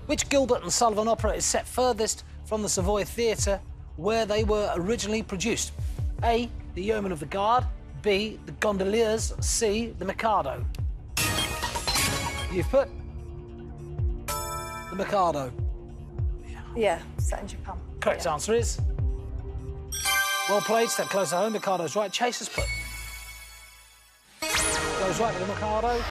Which Gilbert and Sullivan opera is set furthest from the Savoy Theatre where they were originally produced? A, The Yeoman of the Guard, B, The Gondoliers, C, The Mikado. You've put The Mikado. Yeah, set in Japan. Correct answer is... Well played, step closer home, Mikado's right. Chase has put. Goes right with the Mikado.